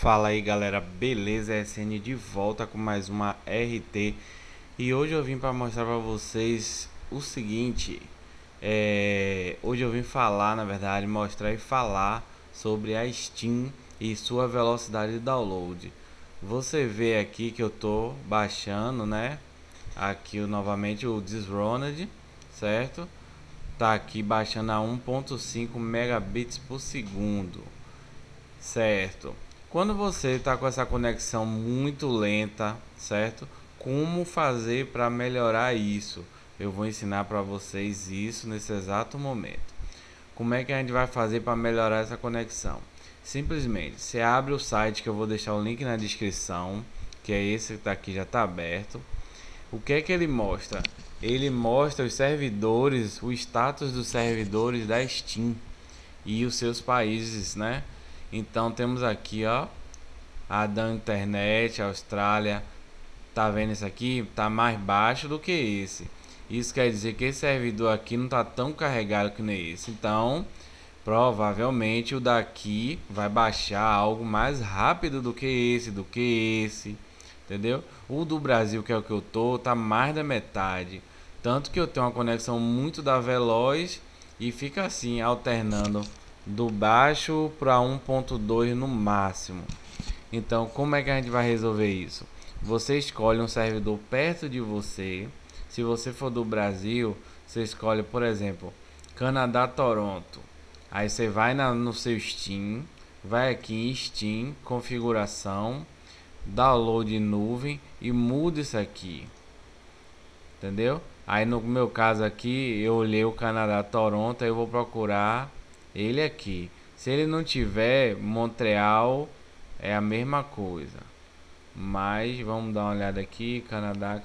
Fala aí galera, beleza? SN de volta com mais uma RT. E hoje eu vim para mostrar para vocês o seguinte. Hoje eu vim falar, na verdade, mostrar e falar sobre a Steam e sua velocidade de download. Você vê aqui que eu tô baixando, né? Aqui novamente o Dishonored, certo? Tá aqui baixando a 1.5 megabits por segundo, certo? Quando você está com essa conexão muito lenta, certo? Como fazer para melhorar isso? Eu vou ensinar para vocês isso nesse exato momento. Como é que a gente vai fazer para melhorar essa conexão? Simplesmente, você abre o site que eu vou deixar o link na descrição, que é esse que está aqui, já está aberto. O que é que ele mostra? Ele mostra os servidores, o status dos servidores da Steam e os seus países, né? Então temos aqui, ó, a da internet, Austrália. Tá vendo isso aqui? Tá mais baixo do que esse. Isso quer dizer que esse servidor aqui não tá tão carregado que nem esse. Então, provavelmente o daqui vai baixar algo mais rápido do que esse, entendeu? O do Brasil, que é o que eu tô, tá mais da metade. Tanto que eu tenho uma conexão muito da veloz e fica assim, alternando do baixo para 1.2 no máximo. Então, como é que a gente vai resolver isso? Você escolhe um servidor perto de você. Se você for do Brasil, você escolhe, por exemplo, Canadá, Toronto. Aí você vai no seu Steam, vai aqui em Steam, configuração, download nuvem e muda isso aqui. Entendeu? Aí no meu caso aqui, eu olhei o Canadá, Toronto, aí eu vou procurar ele aqui. Se ele não tiver, Montreal é a mesma coisa. Mas vamos dar uma olhada aqui. Canadá.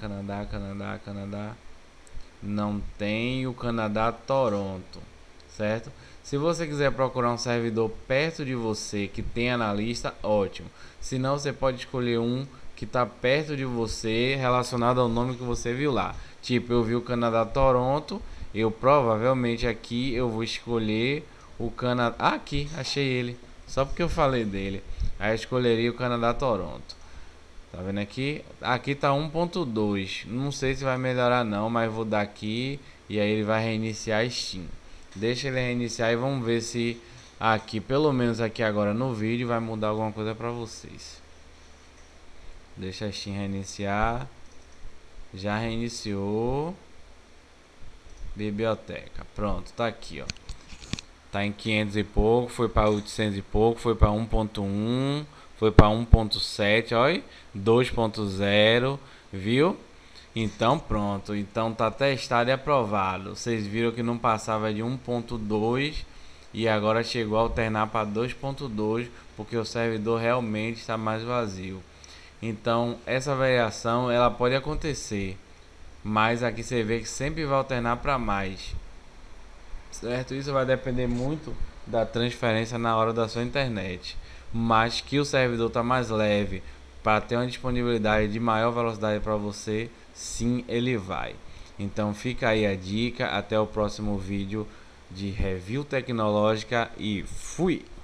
Não tem o Canadá, Toronto, certo? Se você quiser procurar um servidor perto de você que tenha na lista, ótimo. Se não, você pode escolher um que está perto de você, relacionado ao nome que você viu lá. Tipo, eu vi o Canadá, Toronto. Eu provavelmente aqui eu vou escolher o Canadá. Ah, aqui, achei ele. Só porque eu falei dele. Aí eu escolheria o Canadá, Toronto. Tá vendo aqui? Aqui tá 1.2. Não sei se vai melhorar não, mas vou dar aqui e aí ele vai reiniciar a Steam. Deixa ele reiniciar e vamos ver se aqui, pelo menos aqui agora no vídeo, vai mudar alguma coisa pra vocês. Deixa a Steam reiniciar. Já reiniciou. Biblioteca. Pronto, tá aqui, ó. Tá em 500 e pouco, foi para 800 e pouco, foi para 1.1, foi para 1.7, olha, 2.0, viu? Então pronto, então tá testado e aprovado. Vocês viram que não passava de 1.2 e agora chegou a alternar para 2.2 porque o servidor realmente está mais vazio. Então essa variação ela pode acontecer, mas aqui você vê que sempre vai alternar para mais, certo? Isso vai depender muito da transferência na hora da sua internet, mas que o servidor está mais leve para ter uma disponibilidade de maior velocidade para você, sim, ele vai. Então fica aí a dica, até o próximo vídeo de review tecnológica e fui!